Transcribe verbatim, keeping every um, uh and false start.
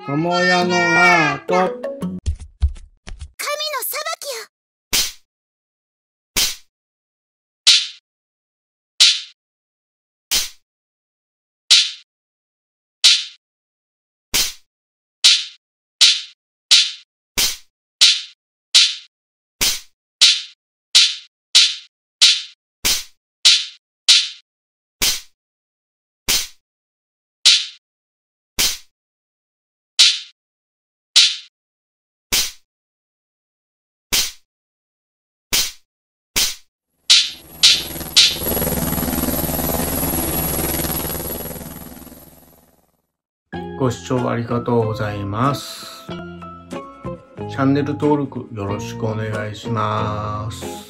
桃屋のアート。 神の裁きよ。 ご視聴ありがとうございます。チャンネル登録よろしくお願いします。